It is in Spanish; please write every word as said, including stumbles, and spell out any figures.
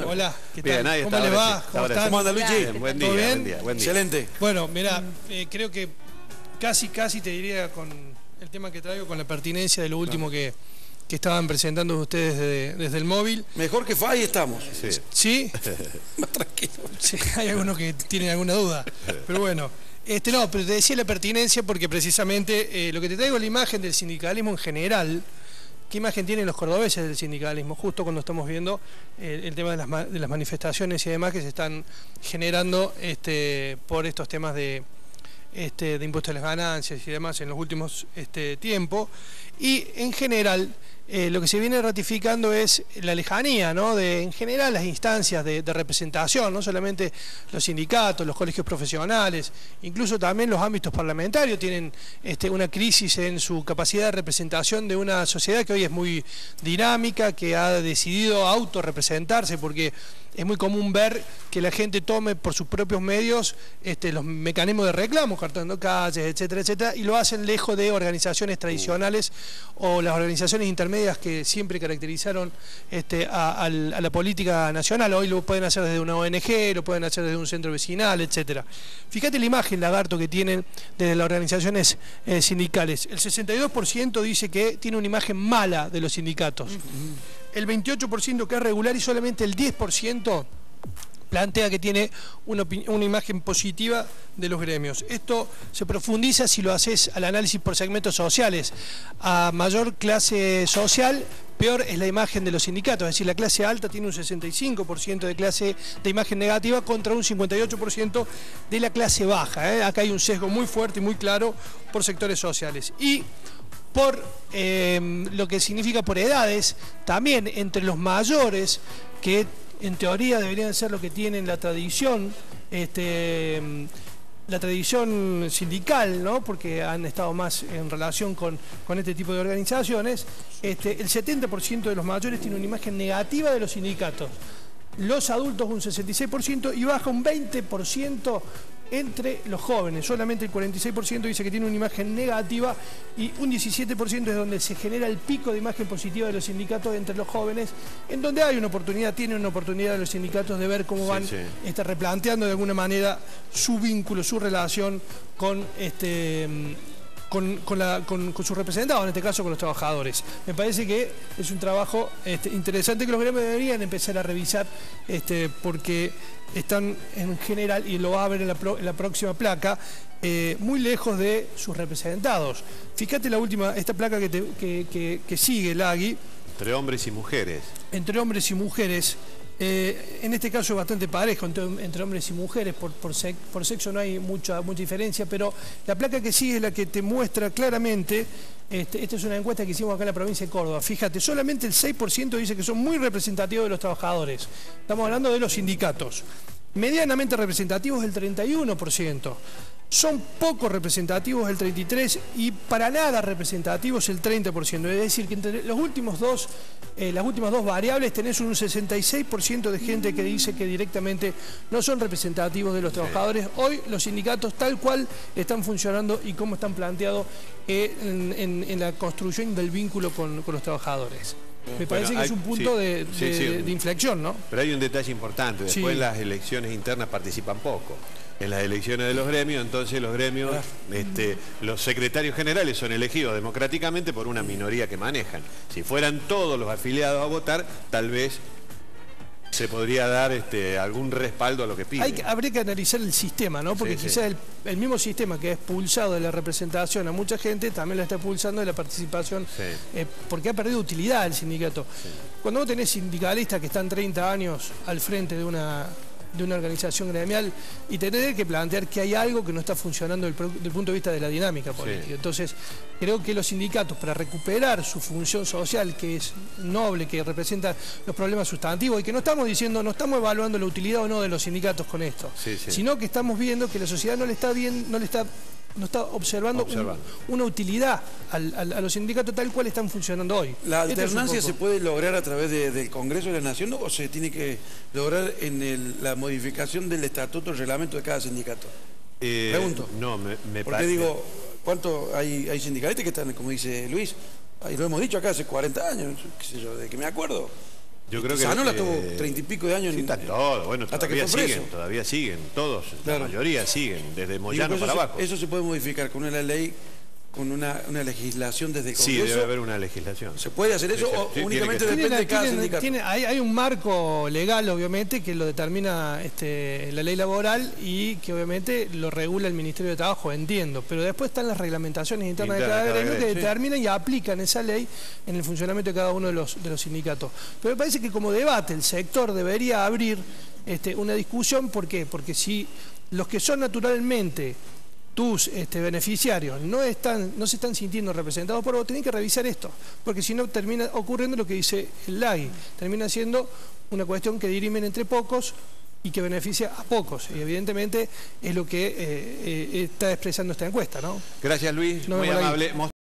Hola, ¿qué tal? Bien, ahí ¿Cómo está, le va? sí. ¿Cómo Ahora están? sí. ¿Cómo anda, Luigi? Bien, buen día, ¿Todo bien? buen día, buen día. Excelente. Bueno, mira, eh, creo que casi, casi te diría con el tema que traigo, con la pertinencia de lo último que, que estaban presentando ustedes desde, desde el móvil. Mejor que F A I estamos. Sí. ¿Sí? Más tranquilo. Sí, hay algunos que tienen alguna duda. Pero bueno, este no, pero te decía la pertinencia porque precisamente eh, lo que te traigo es la imagen del sindicalismo en general. ¿Qué imagen tienen los cordobeses del sindicalismo? Justo cuando estamos viendo eh, el tema de las, de las manifestaciones y demás que se están generando este, por estos temas de, este, de impuestos a las ganancias y demás en los últimos este, tiempos. Y en general eh, lo que se viene ratificando es la lejanía, ¿no? De, en general, las instancias de, de representación, no solamente los sindicatos, los colegios profesionales, incluso también los ámbitos parlamentarios tienen este, una crisis en su capacidad de representación de una sociedad que hoy es muy dinámica, que ha decidido autorrepresentarse, porque es muy común ver que la gente tome por sus propios medios este, los mecanismos de reclamo, cartando calles, etcétera, etcétera, y lo hacen lejos de organizaciones tradicionales o las organizaciones intermedias que siempre caracterizaron este, a, a, a la política nacional. Hoy lo pueden hacer desde una O N G, lo pueden hacer desde un centro vecinal, etcétera. Fíjate la imagen, Lagarto, que tienen desde las organizaciones eh, sindicales. El sesenta y dos por ciento dice que tiene una imagen mala de los sindicatos. El veintiocho por ciento que es regular y solamente el diez por ciento plantea que tiene una, una imagen positiva de los gremios. Esto se profundiza si lo haces al análisis por segmentos sociales. A mayor clase social, peor es la imagen de los sindicatos, es decir, la clase alta tiene un sesenta y cinco por ciento de clase de imagen negativa contra un cincuenta y ocho por ciento de la clase baja, ¿eh? Acá hay un sesgo muy fuerte y muy claro por sectores sociales. Y por eh, lo que significa por edades, también entre los mayores, que en teoría deberían ser lo que tienen la tradición, este, la tradición sindical, ¿no? Porque han estado más en relación con, con este tipo de organizaciones, este, el setenta por ciento de los mayores tiene una imagen negativa de los sindicatos. Los adultos un sesenta y seis por ciento y baja un veinte por ciento entre los jóvenes. Solamente el cuarenta y seis por ciento dice que tiene una imagen negativa y un diecisiete por ciento es donde se genera el pico de imagen positiva de los sindicatos entre los jóvenes, en donde hay una oportunidad, tienen una oportunidad los sindicatos de ver cómo van sí, sí. Este, replanteando de alguna manera su vínculo, su relación con este... Con, con, la, con, con sus representados, en este caso con los trabajadores. Me parece que es un trabajo este, interesante que los gremios deberían empezar a revisar este, porque están en general, y lo va a ver en la, pro, en la próxima placa, eh, muy lejos de sus representados. Fíjate la última, esta placa que, te, que, que, que sigue, Lagui. Entre hombres y mujeres. Entre hombres y mujeres. Eh, en este caso es bastante parejo entre, entre hombres y mujeres, por, por, sec, por sexo no hay mucha, mucha diferencia, pero la placa que sigue es la que te muestra claramente, este, esta es una encuesta que hicimos acá en la provincia de Córdoba, fíjate, solamente el seis por ciento dice que son muy representativos de los trabajadores, estamos hablando de los sindicatos, medianamente representativos el treinta y uno por ciento. Son poco representativos el treinta y tres por ciento y para nada representativos el treinta por ciento. Es decir, que entre los últimos dos, eh, las últimas dos variables tenés un sesenta y seis por ciento de gente que dice que directamente no son representativos de los trabajadores. Hoy los sindicatos tal cual están funcionando y cómo están planteados eh, en, en, en la construcción del vínculo con, con los trabajadores. Me parece bueno, hay, que es un punto sí, de, de, sí, sí. de inflexión, ¿no? Pero hay un detalle importante, después sí. las elecciones internas participan poco. En las elecciones de los gremios, entonces los gremios, este, los secretarios generales son elegidos democráticamente por una minoría que manejan. Si fueran todos los afiliados a votar, tal vez se podría dar este, algún respaldo a lo que piden. Hay que, habría que analizar el sistema, ¿no? Porque sí, quizás sí. El, el mismo sistema que ha expulsado de la representación a mucha gente, también la está expulsando de la participación, sí. eh, porque ha perdido utilidad el sindicato. Sí. Cuando vos tenés sindicalistas que están treinta años al frente de una... de una organización gremial y tener que plantear que hay algo que no está funcionando desde el punto de vista de la dinámica política. Sí. Entonces, creo que los sindicatos, para recuperar su función social, que es noble, que representa los problemas sustantivos, y que no estamos diciendo, no estamos evaluando la utilidad o no de los sindicatos con esto, sí, sí. sino que estamos viendo que la sociedad no le está bien, no le está no está observando, observando. Un, una utilidad al, al, a los sindicatos tal cual están funcionando hoy. ¿La alternancia es se puede lograr a través de, del Congreso de la Nación o se tiene que lograr en el, la modificación del estatuto, el reglamento de cada sindicato? Eh, Pregunto. No, me, me Porque digo, ¿cuánto hay, hay sindicalistas que están, como dice Luis? Ahí lo hemos dicho acá hace cuarenta años, qué sé yo, de que me acuerdo. Yo creo que Sanola eh, tuvo treinta y pico de años. Sí, en, está todo, bueno, hasta que todavía fue preso. siguen, todavía siguen, todos, Claro. la mayoría siguen, desde Digo, Moyano pero para eso, abajo. eso se puede modificar con una ley, con una, una legislación desde el Sí, Congreso. debe haber una legislación. ¿Se puede hacer eso Sí, o sí, tiene únicamente que ser. depende de cada Tiene- sindicato? tiene- hay, hay un marco legal, obviamente, que lo determina este, la ley laboral y que obviamente lo regula el Ministerio de Trabajo, entiendo. Pero después están las reglamentaciones internas de Interna cada de cada gremio que gremio, sí. determinan y aplican esa ley en el funcionamiento de cada uno de los, de los sindicatos. Pero me parece que como debate el sector debería abrir este, una discusión. ¿Por qué? Porque si los que son naturalmente tus este, beneficiarios no están, no se están sintiendo representados por vos, tenés que revisar esto, porque si no termina ocurriendo lo que dice el Lagui, termina siendo una cuestión que dirimen entre pocos y que beneficia a pocos, y evidentemente es lo que eh, eh, está expresando esta encuesta, ¿no? Gracias, Luis, Nos muy vemos ahí. amable.